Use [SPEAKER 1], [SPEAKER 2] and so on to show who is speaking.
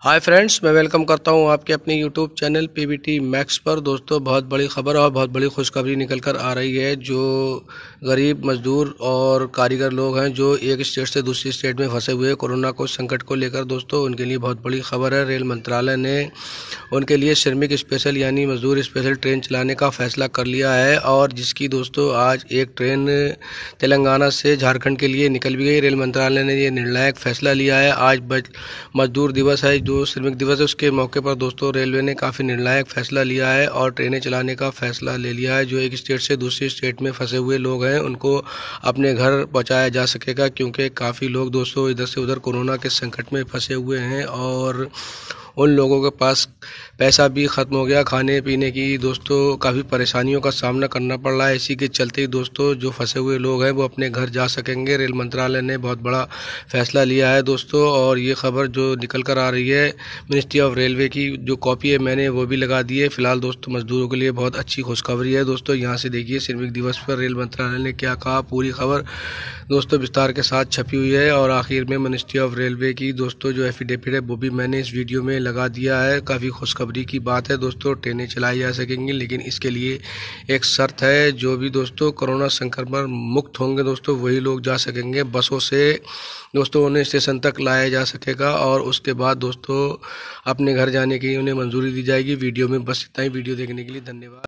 [SPEAKER 1] Hi friends, मैं welcome करता हूं आपके अपने यूट्यूब चैनल पीबीटी मैक्स पर। दोस्तों, बहुत बड़ी खबर और बहुत बड़ी खुशखबरी निकल कर आ रही है। जो गरीब मजदूर और कारीगर लोग हैं जो एक स्टेट से दूसरी स्टेट में फंसे हुए कोरोना को संकट को लेकर, दोस्तों उनके लिए बहुत बड़ी खबर है। रेल मंत्रालय ने उनके लिए श्रमिक स्पेशल यानी मजदूर स्पेशल ट्रेन चलाने का फैसला कर लिया है, और जिसकी दोस्तों आज एक ट्रेन तेलंगाना से झारखंड के लिए निकल भी गई। रेल मंत्रालय ने ये निर्णायक फैसला लिया है। आज मजदूर दिवस है, जो श्रमिक दिवस है, उसके मौके पर दोस्तों रेलवे ने काफ़ी निर्णायक फैसला लिया है और ट्रेनें चलाने का फैसला ले लिया है। जो एक स्टेट से दूसरी स्टेट में फंसे हुए लोग हैं उनको अपने घर पहुंचाया जा सकेगा, क्योंकि काफ़ी लोग दोस्तों इधर से उधर कोरोना के संकट में फंसे हुए हैं और उन लोगों के पास पैसा भी ख़त्म हो गया खाने पीने की। दोस्तों काफ़ी परेशानियों का सामना करना पड़ रहा है। इसी के चलते ही दोस्तों जो फंसे हुए लोग हैं वो अपने घर जा सकेंगे। रेल मंत्रालय ने बहुत बड़ा फैसला लिया है दोस्तों, और ये खबर जो निकल कर आ रही है मिनिस्ट्री ऑफ रेलवे की जो कॉपी है मैंने वो भी लगा दी है। फिलहाल दोस्तों मजदूरों के लिए बहुत अच्छी खुशखबरी है। दोस्तों यहाँ से देखिए श्रमिक दिवस पर रेल मंत्रालय ने क्या कहा। पूरी खबर दोस्तों विस्तार के साथ छपी हुई है, और आखिर में मिनिस्ट्री ऑफ रेलवे की दोस्तों जो एफिडेविट है वो भी मैंने इस वीडियो में लगा दिया है। काफ़ी खुशखबरी की बात है दोस्तों, ट्रेनें चलाई जा सकेंगी, लेकिन इसके लिए एक शर्त है। जो भी दोस्तों कोरोना संक्रमण मुक्त होंगे दोस्तों वही लोग जा सकेंगे बसों से। दोस्तों उन्हें स्टेशन तक लाया जा सकेगा और उसके बाद दोस्तों अपने घर जाने की उन्हें मंजूरी दी जाएगी। वीडियो में बस इतना ही। वीडियो देखने के लिए धन्यवाद।